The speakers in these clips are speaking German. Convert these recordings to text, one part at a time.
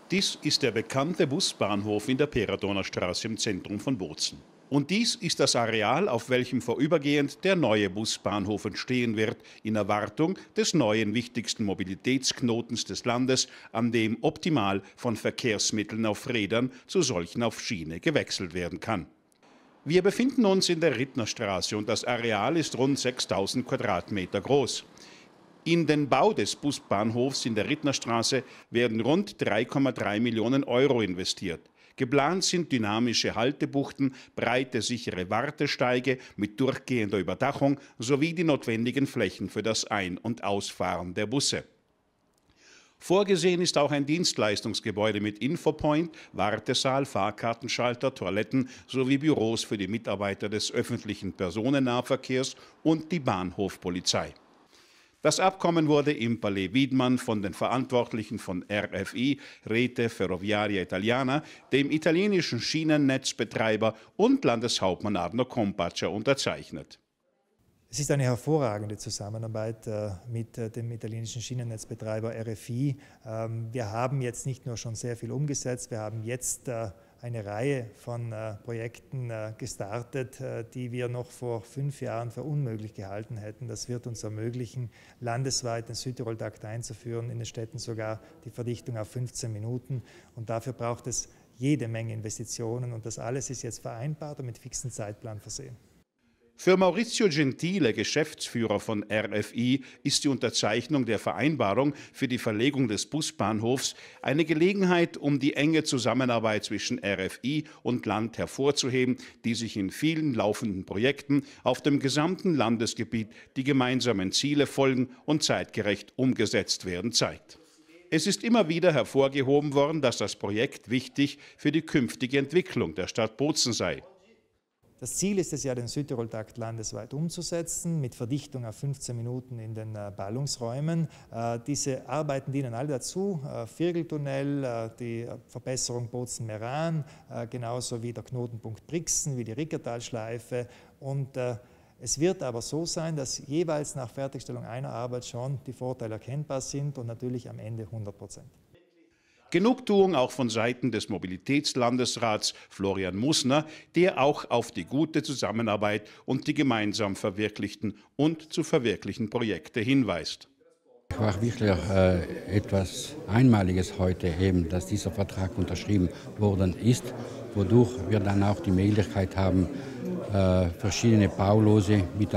Dies ist der bekannte Busbahnhof in der Peradoner Straße im Zentrum von Bozen. Und dies ist das Areal, auf welchem vorübergehend der neue Busbahnhof entstehen wird, in Erwartung des neuen wichtigsten Mobilitätsknotens des Landes, an dem optimal von Verkehrsmitteln auf Rädern zu solchen auf Schiene gewechselt werden kann. Wir befinden uns in der Rittnerstraße und das Areal ist rund 6000 Quadratmeter groß. In den Bau des Busbahnhofs in der Rittnerstraße werden rund 3,3 Millionen Euro investiert. Geplant sind dynamische Haltebuchten, breite, sichere Wartesteige mit durchgehender Überdachung sowie die notwendigen Flächen für das Ein- und Ausfahren der Busse. Vorgesehen ist auch ein Dienstleistungsgebäude mit Infopoint, Wartesaal, Fahrkartenschalter, Toiletten sowie Büros für die Mitarbeiter des öffentlichen Personennahverkehrs und die Bahnhofpolizei. Das Abkommen wurde im Palais Wiedmann von den Verantwortlichen von RFI, Rete Ferroviaria Italiana, dem italienischen Schienennetzbetreiber und Landeshauptmann Arno Kompaccia unterzeichnet. Es ist eine hervorragende Zusammenarbeit mit dem italienischen Schienennetzbetreiber RFI. Wir haben jetzt nicht nur schon sehr viel umgesetzt, wir haben jetzt eine Reihe von Projekten gestartet, die wir noch vor 5 Jahren für unmöglich gehalten hätten. Das wird uns ermöglichen, landesweit den Südtirol-Takt einzuführen, in den Städten sogar die Verdichtung auf 15 Minuten. Und dafür braucht es jede Menge Investitionen und das alles ist jetzt vereinbart und mit fixen Zeitplan versehen. Für Maurizio Gentile, Geschäftsführer von RFI, ist die Unterzeichnung der Vereinbarung für die Verlegung des Busbahnhofs eine Gelegenheit, um die enge Zusammenarbeit zwischen RFI und Land hervorzuheben, die sich in vielen laufenden Projekten auf dem gesamten Landesgebiet die gemeinsamen Ziele folgen und zeitgerecht umgesetzt werden, zeigt. Es ist immer wieder hervorgehoben worden, dass das Projekt wichtig für die künftige Entwicklung der Stadt Bozen sei. Das Ziel ist es ja, den Südtirol-Takt landesweit umzusetzen, mit Verdichtung auf 15 Minuten in den Ballungsräumen. Diese Arbeiten dienen alle dazu, Virgeltunnel, die Verbesserung Bozen-Meran, genauso wie der Knotenpunkt Brixen, wie die Rickertalschleife. Und es wird aber so sein, dass jeweils nach Fertigstellung einer Arbeit schon die Vorteile erkennbar sind und natürlich am Ende 100%. Genugtuung auch von Seiten des Mobilitätslandesrats Florian Mussner, der auch auf die gute Zusammenarbeit und die gemeinsam verwirklichten und zu verwirklichen Projekte hinweist. Es war wirklich etwas Einmaliges heute eben, dass dieser Vertrag unterschrieben worden ist, wodurch wir dann auch die Möglichkeit haben, verschiedene Baulose mit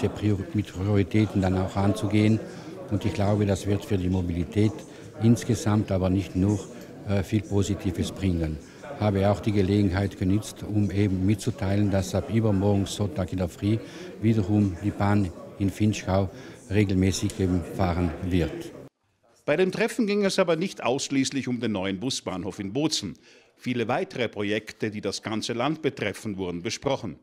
Prioritäten dann auch anzugehen. Und ich glaube, das wird für die Mobilität insgesamt, aber nicht nur, viel Positives bringen. Ich habe auch die Gelegenheit genutzt, um eben mitzuteilen, dass ab übermorgen Sonntag in der Früh wiederum die Bahn in Vinschgau regelmäßig eben fahren wird. Bei dem Treffen ging es aber nicht ausschließlich um den neuen Busbahnhof in Bozen. Viele weitere Projekte, die das ganze Land betreffen, wurden besprochen.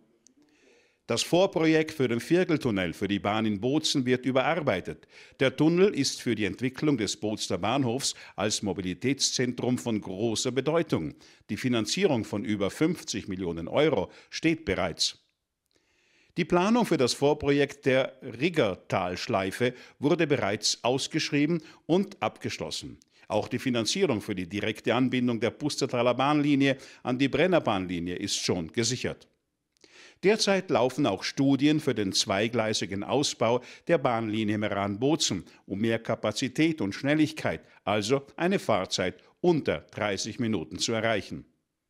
Das Vorprojekt für den Virgeltunnel für die Bahn in Bozen wird überarbeitet. Der Tunnel ist für die Entwicklung des Bozener Bahnhofs als Mobilitätszentrum von großer Bedeutung. Die Finanzierung von über 50 Millionen Euro steht bereits. Die Planung für das Vorprojekt der Riggertalschleife wurde bereits ausgeschrieben und abgeschlossen. Auch die Finanzierung für die direkte Anbindung der Pustertaler Bahnlinie an die Brennerbahnlinie ist schon gesichert. Derzeit laufen auch Studien für den zweigleisigen Ausbau der Bahnlinie Meran-Bozen, um mehr Kapazität und Schnelligkeit, also eine Fahrzeit unter 30 Minuten zu erreichen.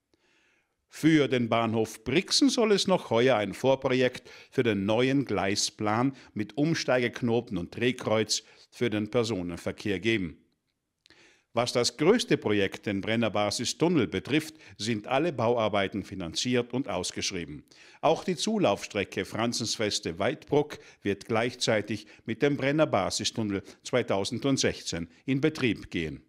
Für den Bahnhof Brixen soll es noch heuer ein Vorprojekt für den neuen Gleisplan mit Umsteigeknoten und Drehkreuz für den Personenverkehr geben. Was das größte Projekt, den Brennerbasistunnel, betrifft, sind alle Bauarbeiten finanziert und ausgeschrieben. Auch die Zulaufstrecke Franzensfeste-Weidbruck wird gleichzeitig mit dem Brennerbasistunnel 2016 in Betrieb gehen.